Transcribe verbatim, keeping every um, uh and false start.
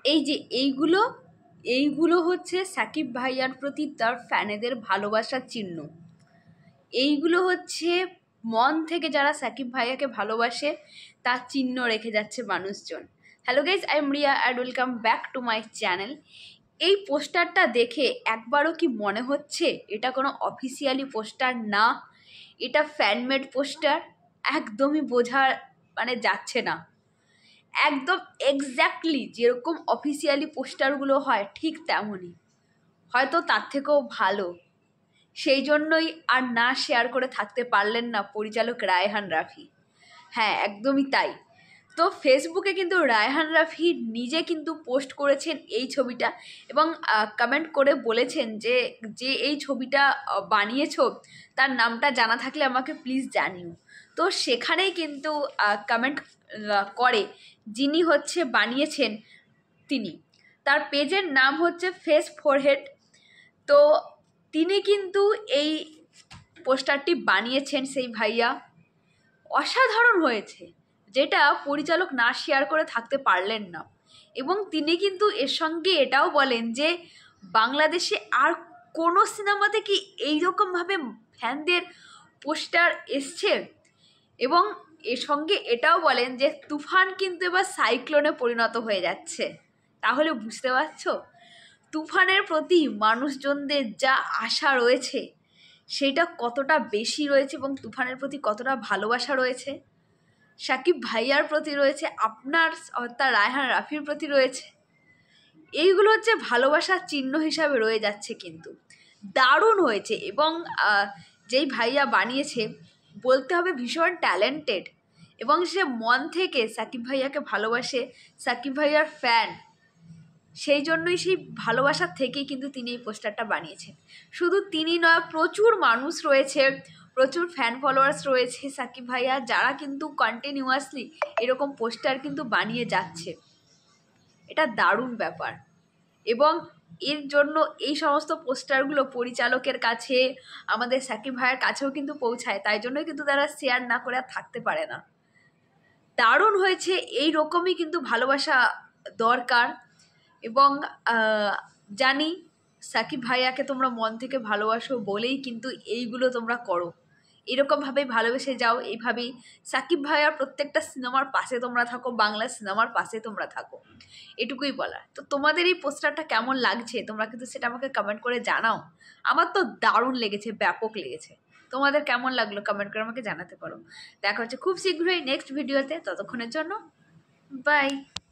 এই যে এইগুলো এইগুলো হচ্ছে সাকিব ভাইয়ার প্রতি তার ফ্যানেদের ভালোবাসার চিহ্ন। এইগুলো হচ্ছে মন থেকে যারা সাকিব ভাইয়াকে ভালোবাসে তার চিহ্ন রেখে যাচ্ছে মানুষজন। Hello guys, I am Riya and welcome back to my channel. এই পোস্টারটা দেখে একবারও কি মনে হচ্ছে এটা কোনো অফিসিয়ালি পোস্টার না, এটা ফ্যানমেড পোস্টার? একদমই বোঝা মানে যাচ্ছে না। একদম এক্স্যাক্টলি যেরকম অফিসিয়ালি পোস্টারগুলো হয় ঠিক তেমনই, হয়তো তার থেকেও ভালো। সেই জন্যই আর না শেয়ার করে থাকতে পারলেন না পরিচালক রায়হান রাফি। হ্যাঁ, একদমই তাই। তো ফেসবুকে কিন্তু রায়হান রাফি নিজে কিন্তু পোস্ট করেছেন এই ছবিটা এবং কমেন্ট করে বলেছেন যে যে এই ছবিটা বানিয়েছ তার নামটা জানা থাকলে আমাকে প্লিজ জানিও। তো সেখানেই কিন্তু কমেন্ট করে যিনি হচ্ছে বানিয়েছেন তিনি, তার পেজের নাম হচ্ছে ফেস ফরহেড। তো তিনি কিন্তু এই পোস্টারটি বানিয়েছেন সেই ভাইয়া। অসাধারণ হয়েছে, যেটা পরিচালক না শেয়ার করে থাকতে পারলেন না। এবং তিনি কিন্তু এর সঙ্গে এটাও বলেন যে বাংলাদেশে আর কোনো সিনেমাতে কি এইরকমভাবে ফ্যানদের পোস্টার এসছে। এবং এর সঙ্গে এটাও বলেন যে তুফান কিন্তু এবার সাইক্লোনে পরিণত হয়ে যাচ্ছে। তাহলে বুঝতে পারছো তুফানের প্রতি মানুষজনদের যা আশা রয়েছে সেটা কতটা বেশি রয়েছে এবং তুফানের প্রতি কতটা ভালোবাসা রয়েছে, সাকিব ভাইয়ার প্রতি রয়েছে, আপনার অর্থাৎ রায়হান রাফির প্রতি রয়েছে। এইগুলো হচ্ছে ভালোবাসার চিহ্ন হিসাবে রয়ে যাচ্ছে। কিন্তু দারুণ হয়েছে এবং যেই ভাইয়া বানিয়েছে বলতে হবে ভীষণ ট্যালেন্টেড এবং সে মন থেকে সাকিব ভাইয়াকে ভালোবাসে, সাকিব ভাইয়ার ফ্যান। সেই জন্যই সেই ভালোবাসার থেকেই কিন্তু তিনি এই পোস্টারটা বানিয়েছেন। শুধু তিনি নয়, প্রচুর মানুষ রয়েছে, প্রচুর ফ্যান ফলোয়ার্স রয়েছে সাকিব ভাইয়া, যারা কিন্তু কন্টিনিউয়াসলি এরকম পোস্টার কিন্তু বানিয়ে যাচ্ছে। এটা দারুণ ব্যাপার। এবং এর জন্য এই সমস্ত পোস্টারগুলো পরিচালকের কাছে, আমাদের সাকিব ভাইয়ের কাছেও কিন্তু পৌঁছায়, তাই জন্যই কিন্তু তারা শেয়ার না করে আর থাকতে পারে না। দারুণ হয়েছে, এই রকমই কিন্তু ভালোবাসা দরকার। এবং জানি সাকিব ভাইয়াকে তোমরা মন থেকে ভালোবাসো বলেই কিন্তু এইগুলো তোমরা করো। এরকমভাবেই ভালোবেসে যাও, এইভাবেই সাকিব ভাইয়ার প্রত্যেকটা সিনেমার পাশে তোমরা থাকো, বাংলা সিনেমার পাশে তোমরা থাকো, এটুকুই বলার। তো তোমাদের এই পোস্টারটা কেমন লাগছে তোমরা কিন্তু সেটা আমাকে কমেন্ট করে জানাও। আমার তো দারুণ লেগেছে, ব্যাপক লেগেছে। তোমাদের কেমন লাগলো কমেন্ট করে আমাকে জানাতে পারো। দেখা হচ্ছে খুব শীঘ্রই নেক্সট ভিডিওতে, ততক্ষণের জন্য বাই।